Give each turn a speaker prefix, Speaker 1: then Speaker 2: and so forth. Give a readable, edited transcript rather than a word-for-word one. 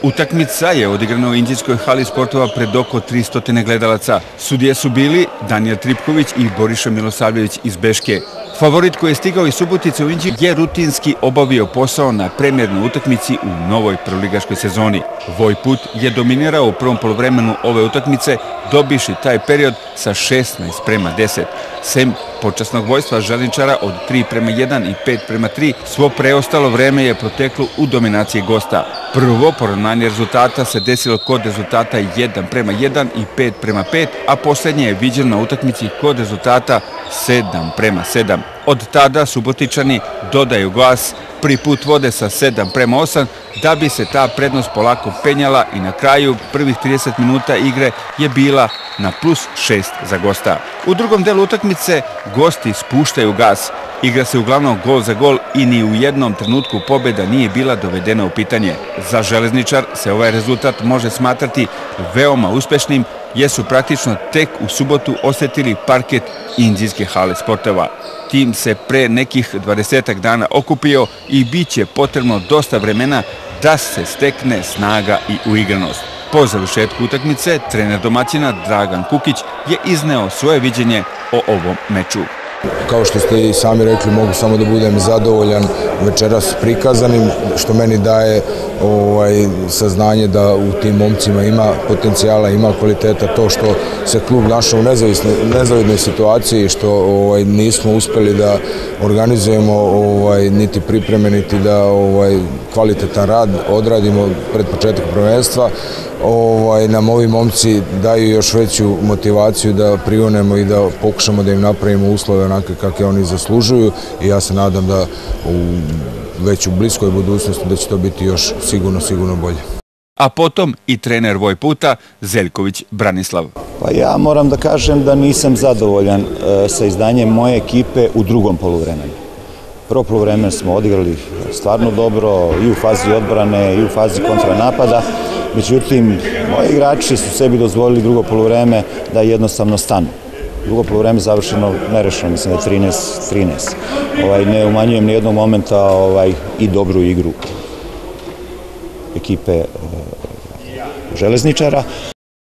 Speaker 1: Utakmica je odigrana u Inđijskoj hali sportova pred oko 300 gledalaca. Sudije su bili Danijel Tripković i Boriša Milosavljević iz Beške. Favorit koji je stigao iz Subotice u Inđiju je rutinski obavio posao na premijernoj utakmici u novoj prvoligaškoj sezoni. Vojput je dominirao u prvom poluvremenu ove utakmice, dobiši taj period sa 16:10. Sem počasnog vojstva Željezničara od 3:1 i 5:3, svo preostalo vreme je proteklo u dominaciji gosta. Prvo poravnanje rezultata se desilo kod rezultata 1:1 i 5:5, a posljednje je viđeno na utakmici kod rezultata 7:7. Od tada Subotičani dodaju gas, prvi put vode sa 7:8, da bi se ta prednost polako penjala i na kraju prvih 30 minuta igre je bila na +6 za gosta. U drugom delu utakmice gosti spuštaju gas. Igra se uglavnom gol za gol i ni u jednom trenutku pobjeda nije bila dovedena u pitanje. Za Železničar se ovaj rezultat može smatrati veoma uspešnim, jer su praktično tek u subotu osjetili parket Inđijske hale sportova. Tim se pre nekih 20 dana okupio i bit će potrebno dosta vremena da se stekne snaga i uigranost. Po završetku utakmice, trener domaćina Dragan Kukić je izneo svoje viđenje o ovom meču.
Speaker 2: Kao što ste i sami rekli, mogu samo da budem zadovoljan večeras prikazanim, što meni daje saznanje da u tim momcima ima potencijala, ima kvaliteta. To što se klub našao u nezavidnoj situaciji, što nismo uspeli da organizujemo niti pripreme, niti da kvalitetan rad odradimo pred početak prvenstva, nam ovi momci daju još veću motivaciju da prionemo i da pokušamo da im napravimo uslove onake kakve oni zaslužuju, i ja se nadam da već u bliskoj budućnosti da će to biti još sigurno bolje.
Speaker 1: A potom i trener Vojputa Zeljković Branislav.
Speaker 3: Pa ja moram da kažem da nisam zadovoljan sa izdanjem moje ekipe u drugom poluvremenu. Prvo poluvreme smo odigrali stvarno dobro i u fazi odbrane i u fazi kontranapada. Međutim, moji igrači su sebi dozvolili drugo poluvreme da jednostavno stanu. Drugo poluvreme završeno nerešeno, mislim da je 13-13. Ne umanjujem ni jednog momenta i dobru igru ekipe Železničara,